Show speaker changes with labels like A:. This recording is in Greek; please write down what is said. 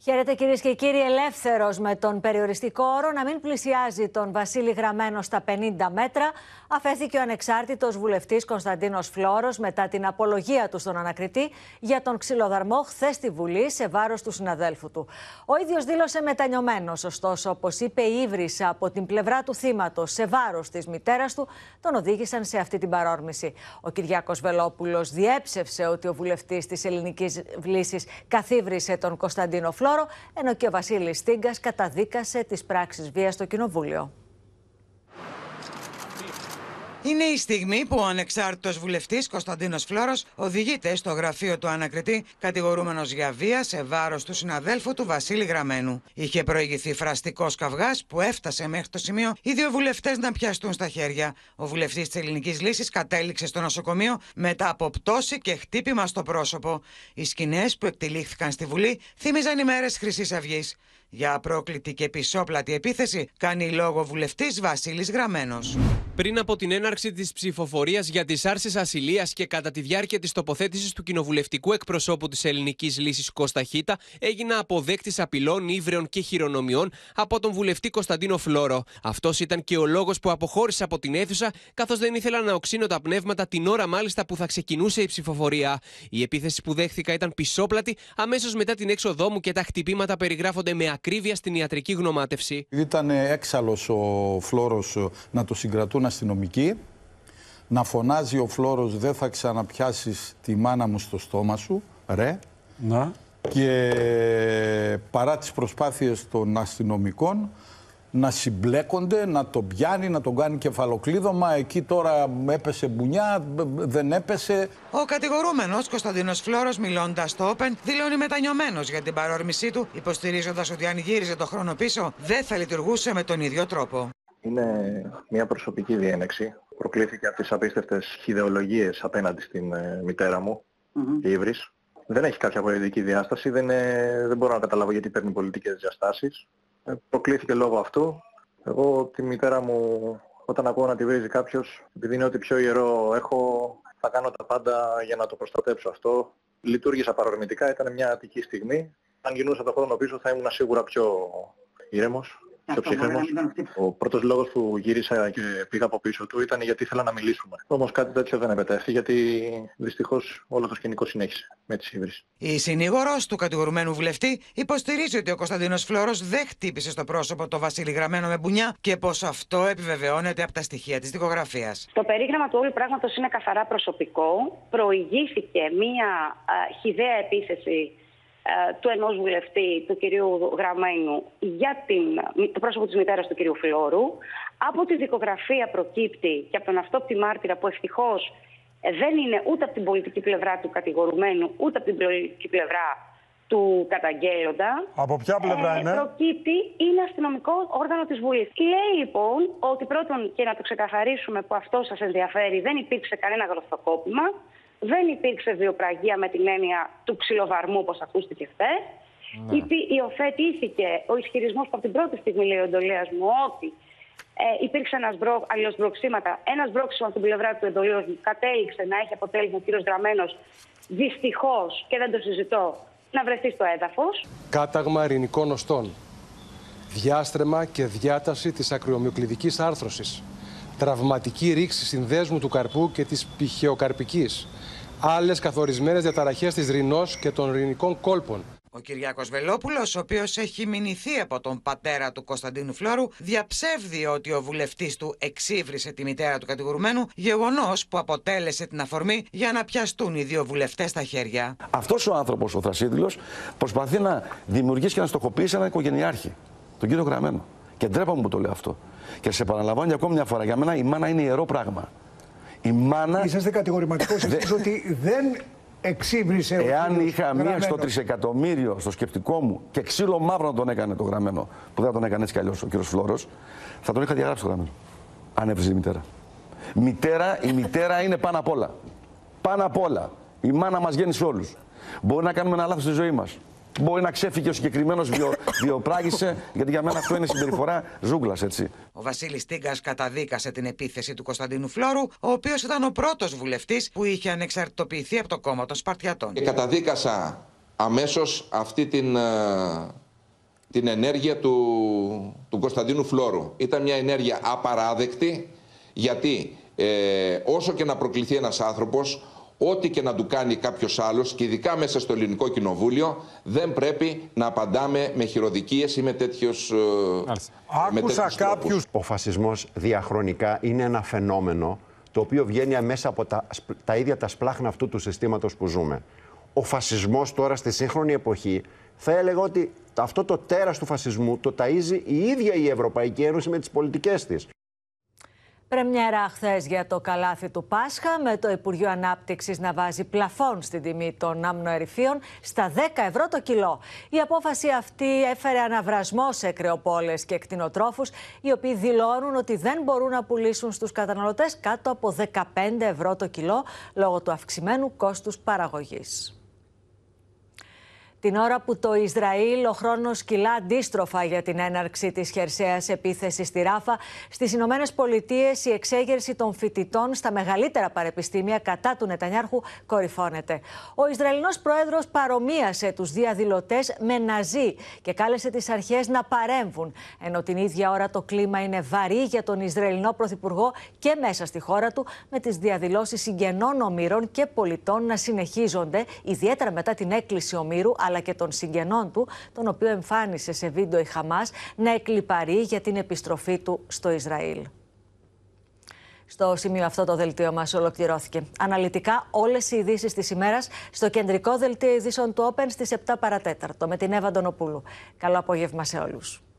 A: Χαίρετε κυρίες και κύριοι. Ελεύθερος με τον περιοριστικό όρο να μην πλησιάζει τον Βασίλη Γραμμένο στα 50 μέτρα, αφέθηκε ο ανεξάρτητος βουλευτής Κωνσταντίνος Φλόρος μετά την απολογία του στον ανακριτή για τον ξυλοδαρμό χθες στη Βουλή σε βάρος του συναδέλφου του. Ο ίδιος δήλωσε μετανιωμένος, ωστόσο, όπως είπε, η ύβρισα από την πλευρά του θύματος σε βάρος της μητέρας του τον οδήγησαν σε αυτή την παρόρμηση. Ο Κυριάκος Βελόπουλος διέψευσε ότι ο βουλευτής της Ελληνικής Λύσης καθίβρισε τον Κωνσταντίνο Φλόρο, ενώ και ο Βασίλης Στίγκας καταδίκασε τις πράξεις βίας στο Κοινοβούλιο.
B: Είναι η στιγμή που ο ανεξάρτητος βουλευτής Κωνσταντίνος Φλόρος οδηγείται στο γραφείο του ανακριτή, κατηγορούμενος για βία σε βάρος του συναδέλφου του Βασίλη Γραμμένου. Είχε προηγηθεί φραστικός καυγάς που έφτασε μέχρι το σημείο οι δύο βουλευτές να πιαστούν στα χέρια. Ο βουλευτής της Ελληνικής Λύσης κατέληξε στο νοσοκομείο μετά από πτώση και χτύπημα στο πρόσωπο. Οι σκηνές που εκτελήχθηκαν στη Βουλή θύμιζαν ημέρες Χρυσής Αυγής. Για απρόκλητη και πισόπλατη επίθεση κάνει λόγο βουλευτής Βασίλης Γραμμένος.
C: Πριν από την έναρξη της ψηφοφορίας για τις άρσεις ασυλίας και κατά τη διάρκεια της τοποθέτησης του κοινοβουλευτικού εκπροσώπου της Ελληνικής Λύσης Κώστα Χίτα, έγινα αποδέκτης απειλών, ύβρεων και χειρονομιών από τον βουλευτή Κωνσταντίνο Φλόρο. Αυτός ήταν και ο λόγος που αποχώρησα από την αίθουσα, καθώς δεν ήθελα να οξύνω τα πνεύματα την ώρα μάλιστα που θα ξεκινούσε η ψηφοφορία. Η επίθεση που δέχθηκα ήταν πισόπλατη αμέσως μετά την έξοδό μου και τα χτυπήματα περιγράφονται με ακρίβεια στην ιατρική γνωμάτευση.
D: Ήταν έξαλλος ο Φλόρος να το συγκρατούν αστυνομικοί, να φωνάζει ο Φλόρος «Δεν θα ξαναπιάσεις τη μάνα μου στο στόμα σου, ρε». Να. Και παρά τις προσπάθειες των αστυνομικών να συμπλέκονται, να τον πιάνει, να τον κάνει κεφαλοκλείδωμα. Εκεί τώρα έπεσε μπουνιά, δεν έπεσε.
B: Ο κατηγορούμενος Κωνσταντίνος Φλόρος, μιλώντας στο Open, δηλώνει μετανιωμένος για την παρόρμησή του, υποστηρίζοντας ότι αν γύριζε το χρόνο πίσω, δεν θα λειτουργούσε με τον ίδιο τρόπο.
E: Είναι μια προσωπική διένεξη. Προκλήθηκε από τις απίστευτες ιδεολογίες απέναντι στην μητέρα μου, η Ύβρις. Δεν έχει κάποια πολιτική διάσταση, δεν μπορώ να καταλάβω γιατί παίρνει πολιτικές διαστάσεις. Προκλήθηκε λόγω αυτού. Εγώ τη μητέρα μου, όταν ακούω να τη βρίζει κάποιος, επειδή είναι ό,τι πιο ιερό έχω, θα κάνω τα πάντα για να το προστατέψω αυτό. Λειτουργήσα παρορμητικά, ήταν μια αττική στιγμή. Αν γινούσα το χρόνο πίσω θα ήμουν σίγουρα πιο ήρεμος. Ο πρώτος λόγος που γύρισα και πήγα από πίσω του ήταν γιατί ήθελα να μιλήσουμε. Όμως κάτι τέτοιο δεν επετέφθη, γιατί δυστυχώς όλο το σκηνικό συνέχισε με τις ύβρις.
B: Η συνήγορος του κατηγορουμένου βουλευτή υποστηρίζει ότι ο Κωνσταντίνος Φλόρος δεν χτύπησε στο πρόσωπο το Βασίλη Γραμμένο με μπουνιά και πως αυτό επιβεβαιώνεται από τα στοιχεία της δικογραφίας.
F: Το περίγραμμα του όλου πράγματος είναι καθαρά προσωπικό. Προηγήθηκε μία χυδαία επίθεση του ενός βουλευτή, του κυρίου Γραμμένου, για το πρόσωπο της μητέρας του κυρίου Φλόρου. Από τη δικογραφία προκύπτει και από τον αυτόπτη μάρτυρα, που ευτυχώς δεν είναι ούτε από την πολιτική πλευρά του κατηγορουμένου, ούτε από την πολιτική πλευρά του καταγγέλλοντα.
G: Από ποια πλευρά είναι?
F: Προκύπτει, είναι αστυνομικό όργανο της Βουλής. Λέει λοιπόν ότι πρώτον, και να το ξεκαθαρίσουμε που αυτό σας ενδιαφέρει, δεν υπήρξε κανένα γροθοκόπημα. Δεν υπήρξε βιοπραγία με την έννοια του ξυλοδαρμού, όπως ακούστηκε χθες. Υιοθετήθηκε ο ισχυρισμός που από την πρώτη στιγμή, λέει ο εντολέας μου, ότι υπήρξε αλληλοσμπροξήματα. Ένα σμπρόξιμο από την πλευρά του εντολέας μου κατέληξε να έχει αποτέλεσμα ο κύριος Γραμμένος, δυστυχώς, και δεν το συζητώ, να βρεθεί στο έδαφος.
H: Κάταγμα ειρηνικών οστών. Διάστρεμα και διάταση της ακρομυοκλειδικής άρθρωσης. Τραυματική ρήξη συνδέσμου του καρπού και της πηχαιοκαρπικής. Άλλες καθορισμένες διαταραχές της ρινός και των ρινικών κόλπων.
B: Ο Κυριάκος Βελόπουλος, ο οποίος έχει μηνυθεί από τον πατέρα του Κωνσταντίνου Φλόρου, διαψεύδει ότι ο βουλευτής του εξύβρισε τη μητέρα του κατηγορουμένου, γεγονός που αποτέλεσε την αφορμή για να πιαστούν οι δύο βουλευτές στα χέρια.
I: Αυτός ο άνθρωπος, ο Θρασίδηλος, προσπαθεί να δημιουργήσει και να στοχοποιήσει έναν οικογενειάρχη, τον κύριο Γραμμένο. Και ντρέπαμε που το λέω αυτό. Και σε επαναλαμβάνω για ακόμη μια φορά, για μένα η μάνα είναι ιερό πράγμα. Η μάνα.
G: Είσαστε κατηγορηματικός εσείς ότι δεν εξύβρισε ο
I: Εάν είχα μία στο τρισεκατομμύριο στο σκεπτικό μου και ξύλο μαύρο να τον έκανε το Γραμμένο, που δεν τον έκανε έτσι κι αλλιώς ο κύριος Φλόρος, θα τον είχα διαγράψει το Γραμμένο. Αν έβριζε η μητέρα. Η μητέρα είναι πάνω απ' όλα. Πάνω απ' όλα. Η μάνα μας γέννησε όλους. Μπορεί να κάνουμε ένα λάθος στη ζωή μας. Μπορεί να ξέφυγε ο συγκεκριμένος βιοπράγησε, γιατί για μένα αυτό είναι συμπεριφορά ζούγκλας, έτσι.
B: Ο Βασίλης Στίγκας καταδίκασε την επίθεση του Κωνσταντίνου Φλόρου, ο οποίος ήταν ο πρώτος βουλευτής που είχε ανεξαρτητοποιηθεί από το κόμμα των Σπαρτιατών.
J: Καταδίκασα αμέσως αυτή την ενέργεια του Κωνσταντίνου Φλόρου. Ήταν μια ενέργεια απαράδεκτη, γιατί όσο και να προκληθεί ένας άνθρωπος, ό,τι και να του κάνει κάποιος άλλος, και ειδικά μέσα στο Ελληνικό Κοινοβούλιο, δεν πρέπει να απαντάμε με χειροδικίες ή με τέτοιους
K: Άκουσα κάποιους. Ο φασισμός διαχρονικά είναι ένα φαινόμενο το οποίο βγαίνει μέσα από τα ίδια τα σπλάχνα αυτού του συστήματος που ζούμε. Ο φασισμός τώρα στη σύγχρονη εποχή, θα έλεγα ότι αυτό το τέρας του φασισμού το ταΐζει η ίδια η Ευρωπαϊκή Ένωση με τις πολιτικές της.
A: Πρεμιέρα χθες για το καλάθι του Πάσχα, με το Υπουργείο Ανάπτυξης να βάζει πλαφόν στην τιμή των αμνοερυφίων στα 10 ευρώ το κιλό. Η απόφαση αυτή έφερε αναβρασμό σε κρεοπόλες και κτηνοτρόφους, οι οποίοι δηλώνουν ότι δεν μπορούν να πουλήσουν στους καταναλωτές κάτω από 15 ευρώ το κιλό, λόγω του αυξημένου κόστους παραγωγής. Την ώρα που το Ισραήλ ο χρόνος κυλά αντίστροφα για την έναρξη της χερσαίας επίθεσης στη Ράφα, στις Ηνωμένες Πολιτείες η εξέγερση των φοιτητών στα μεγαλύτερα πανεπιστήμια κατά του Νετανιάρχου κορυφώνεται. Ο Ισραηλινός πρόεδρος παρομοίασε τους διαδηλωτές με ναζί και κάλεσε τις αρχές να παρέμβουν, ενώ την ίδια ώρα το κλίμα είναι βαρύ για τον Ισραηλινό πρωθυπουργό και μέσα στη χώρα του, με τις διαδηλώσεις συγγενών ομήρων και πολιτών να συνεχίζονται, ιδιαίτερα μετά την έκκληση ομήρου αλλά και των συγγενών του, τον οποίο εμφάνισε σε βίντεο η Χαμάς, να εκλιπαρεί για την επιστροφή του στο Ισραήλ. Στο σημείο αυτό το δελτίο μας ολοκληρώθηκε. Αναλυτικά όλες οι ειδήσεις της ημέρας στο κεντρικό δελτίο ειδήσεων του Open στις 7 παρατέταρτο με την Εύα Αντωνοπούλου. Καλό απόγευμα σε όλους.